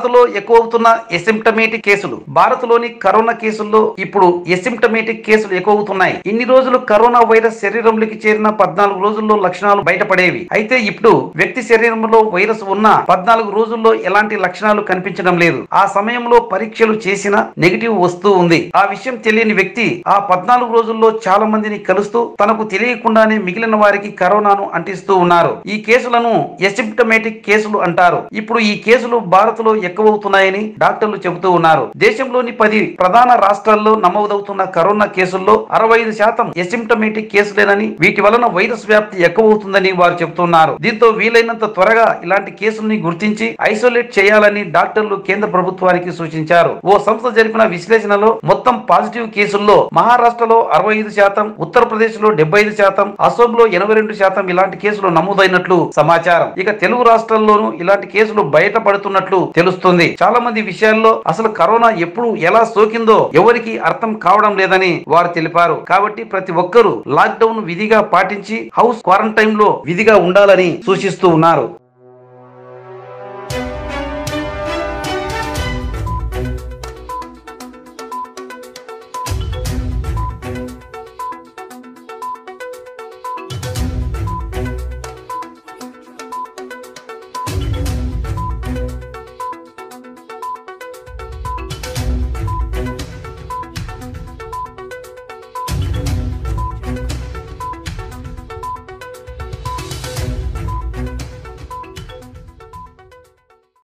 భారత్లో ఎక్కువవుతున్న ఎసిమ్టమేటిక్ కేసులు. భారత్లోని కరోనా కేసుల్లో ఇప్పుడు ఎసిమ్టమేటిక్ కేసులు ఎక్కువవుతున్నాయి. ఇన్ని రోజులు కరోనా వైరస్ శరీరంలోకి చేరిన 14 రోజుల్లో లక్షణాలు బయటపడేవి. అయితే ఇప్పుడు వ్యక్తి శరీరంలో వైరస్ ఉన్న 14 రోజుల్లో ఎలాంటి లక్షణాలు కనిపించడం లేదు. ఆ సమయంలో పరీక్షలు చేసినా నెగిటివ్ వస్తూ ఉంది. ఆ విషయం తెలియని వ్యక్తి ఆ 14 రోజుల్లో చాలా మందిని కలుస్తూ తనకు తెలియకుండానే మిగిలిన వారికి కరోనాను అంటిస్తూ ఉన్నారు. ఈ కేసులను ఎసిమ్టమేటిక్ కేసులు అంటారు. ఇప్పుడు ఈ కేసులు భారత్ లో ఎక్కువవుతున్నాయని డాక్టర్లు చెబుతూ ఉన్నారు. దేశంలోని 10 ప్రధాన రాష్ట్రాల్లో నమోదవుతున్న కరోనా కేసుల్లో 65% ఎసిమ్టమేటిక్ కేసులేనని, వీటి వలన వైరస్ వ్యాప్తి ఎక్కువవుతుందని వారు చెబుతున్నారు. దీంతో వీలైనంత త్వరగా ఇలాంటి కేసుల్ని గుర్తించి ఐసోలేట్ చేయాలని డాక్టర్లు కేంద్ర ప్రభుత్వానికి సూచించారు. ఓ సంస్థ జరిపిన విశ్లేషణలో మొత్తం పాజిటివ్ కేసుల్లో మహారాష్ట్రలో 65%, ఉత్తరప్రదేశ్ లో 75%, అసోంలో 82% ఇలాంటి కేసులు నమోదైనట్లు సమాచారం. ఇక తెలుగు రాష్ట్రాల్లోనూ ఇలాంటి కేసులు బయటపడుతున్నట్లు తెలుస్తుంది. చాలా మంది విషయాల్లో అసలు కరోనా ఎప్పుడు ఎలా సోకిందో ఎవరికి అర్థం కావడం లేదని వారు తెలిపారు. కాబట్టి ప్రతి ఒక్కరూ లాక్ డౌన్ విధిగా పాటించి హౌస్ క్వారంటైన్ లో విధిగా ఉండాలని సూచిస్తూ ఉన్నారు.